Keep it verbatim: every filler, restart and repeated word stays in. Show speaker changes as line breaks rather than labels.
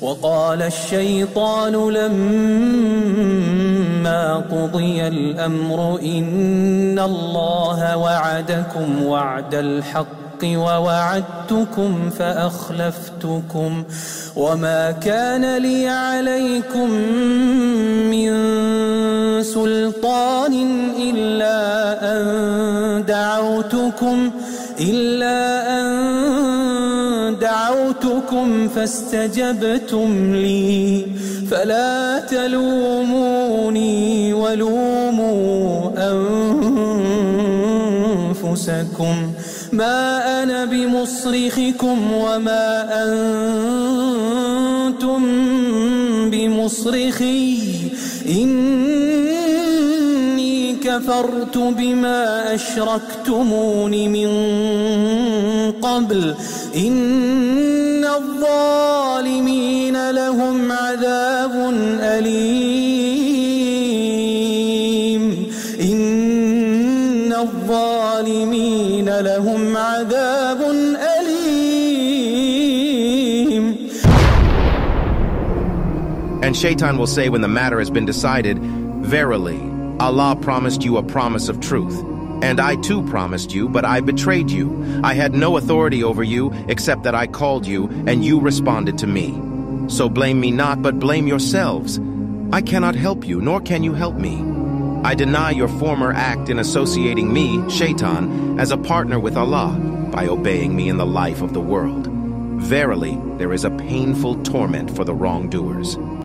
وقال الشيطان لما قضي الأمر إن الله وعدكم وعد الحق ووعدتكم فأخلفتكم وما كان لي عليكم من سلطان إلا أن دعوتكم إلا أن دعوتكم فاستجبتم لي فلا تلوموني ولوموا أنفسكم ما أنا بمصرخكم وما أنتم بمصرخي إني كفرت بما أشركتمون من قبل إن الظالمين لهم عذاب أليم إن الظالمين لهم عذاب أليم.
And Shaitan will say when the matter has been decided, verily, Allah promised you a promise of truth. And I too promised you, but I betrayed you. I had no authority over you except that I called you, and you responded to me. So blame me not, but blame yourselves. I cannot help you, nor can you help me. I deny your former act in associating me, Shaitan, as a partner with Allah by obeying me in the life of the world. Verily, there is a painful torment for the wrongdoers.